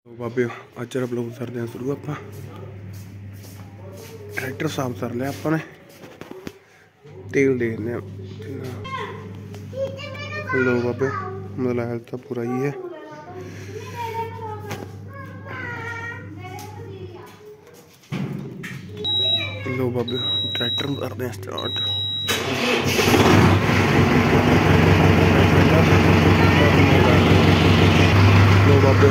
तो बाबे अज रा ब्लॉग करते हैं शुरू। आप ट्रैक्टर साफ कर लिया अपने, तेल देखने। लो बाबे मतलब हेल्थ तो पूरा ही है। लो बाबे ट्रैक्टर करते हैं स्टार्ट। लो बाबे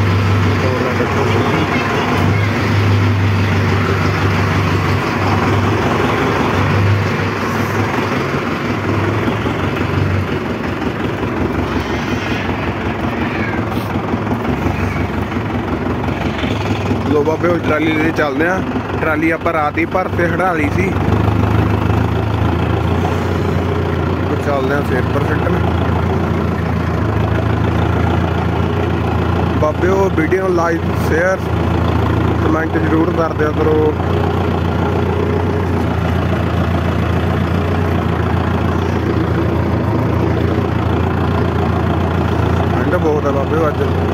लो बाबे उस ट्राली ले चलते हैं। ट्राली आप रात ही भर से खड़ा ली सी, चलते हैं फिर परफेक्ट में। बाबे वो वीडियो लाइक शेयर कमेंट जरूर कर दिया करो। ठंड बहुत है बाबे अज।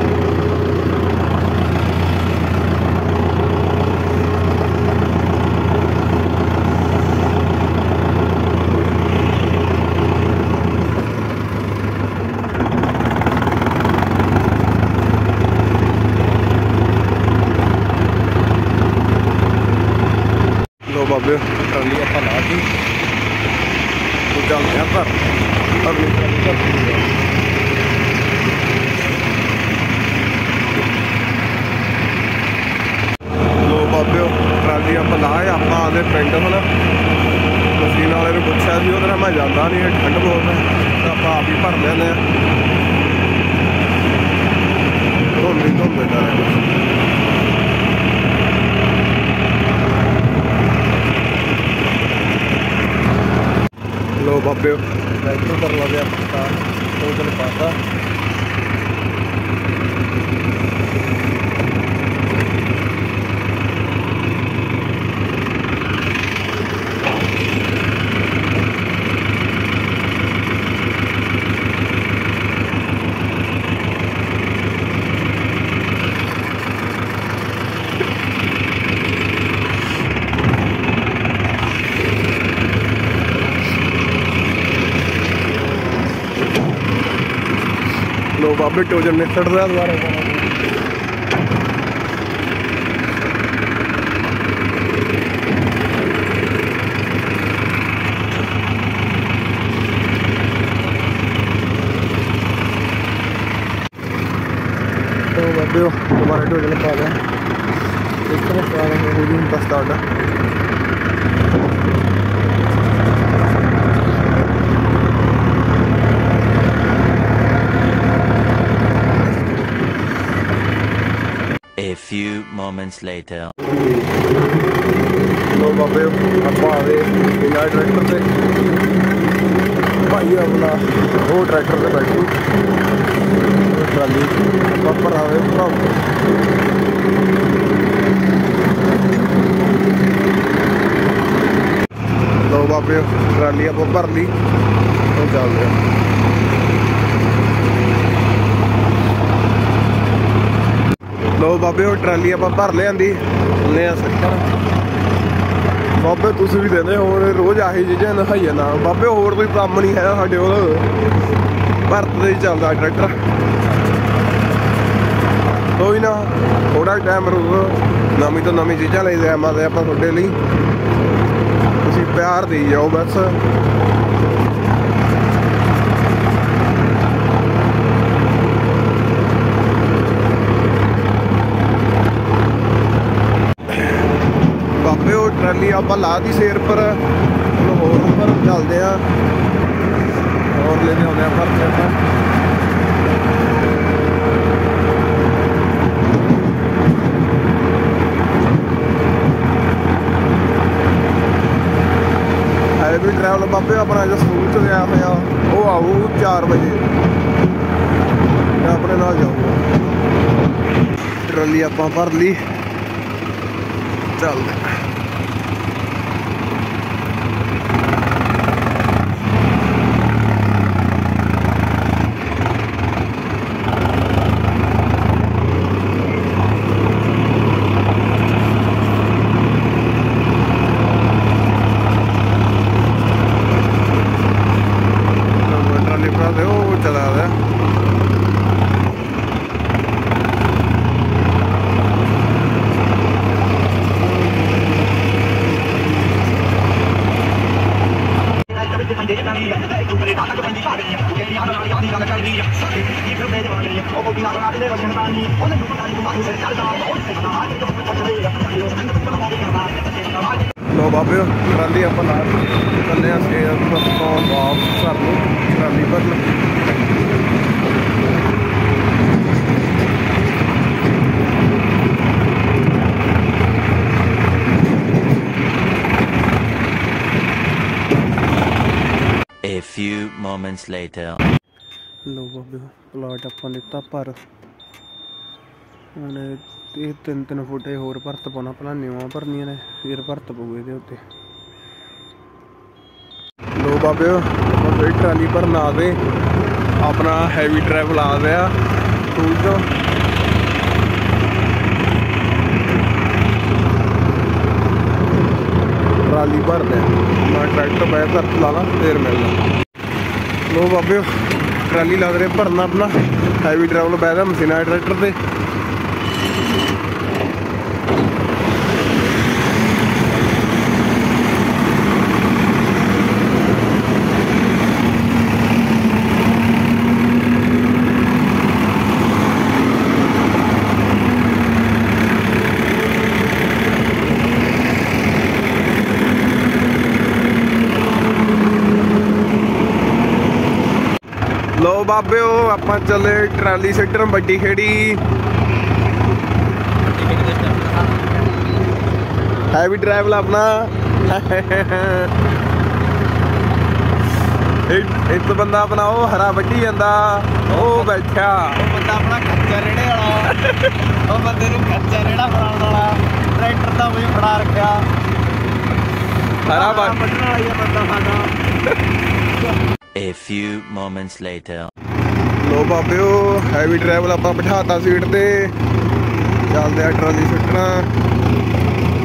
लो बाबे ट्राली आप ला दी तो चलते हैं पर अगली ट्राली लो बाबे ट्राली आप लाए आप आते पिंड। हम मशीन वाले ने पूछा भी उधर मैं जाता नहीं, ठंड बहुत है तो आप ही भर लेने। धुंध ही धुंध है। लो बाबे ट्रैक्टर कर लगे तो चल पाता। लो बाबे टोजन ने चढ़ रहा दोबारा। तो बाबे दोबारा टोजन पा लिया। इस तरह start. A few moments later. लो बाबे आप आ गए बिना ट्रैक्टर से। भाई अपना वो ट्रैक्टर से बैठू ट्राली पर आ गए पूरा। लो बाबे ट्राली आप भर ली तो चल रहे। लो बाबे वो ट्राली आप भर लिया बाबे। तुम भी देने हो रोज आही चीज़ें नखाइए ना बाबे, होर कोई काम नहीं है साढ़े कोल, भरत ही चलता ट्रैक्टर। कोई ना थोड़ा टाइम रुको, नवी तो नवी चीज़ा ले आवांगे आप थोड़े लिए। तुसीं प्यार दी जाओ बस। बाबे वो ट्राली आप ला दी सेर पर, होर ऊपर चलते हैं और लेने आने पर। है भी ट्रैवल बाबे अपना जो स्कूल से गया हुआ वो आऊ 4 बजे अपने नाल जाऊँगा। ट्राली आप भर ली चलते। लो बाबे ट्राली आप ला चले तो वापस घर में ट्राली भरन। A few moments later. लो बाबे प्लाट आप लिता भर हूँ ये 3-3 फुट होर भरत पाना भला नीवां भरनियां ने फिर भरत पऊ ये उत्ते। लो बाबे फिर ट्राली भरन आ गए अपना हैवी ट्रैवल आ गया स्कूल चो। ट्राली भर दें मैं ट्रैक्टर बह घर चलाना फिर मिलना। लो बाबे ट्राली लग रहे भरना अपना हैवी ट्रैवल बह मशीना ट्रैक्टर से। लो बाबे आप चले ट्राली सेक्टर बड़ी खेड़ी हैवी ट्रैवल अपना एक बंदा अपना वो हरा बड्डी जांदा ओ बैठा बंदा अपना खच्चा रेड़े वाला बंदे नूं खच्चा रेड़ा फड़ाउण वाला ट्रैक्टर दा भी फड़ा रखिया हरा बड्डण वाला ही बंदा साडा। A few moments later. लो बाबे हैवी ट्रैवल आप बिठाता सीट ते चलते ट्राली सुटना।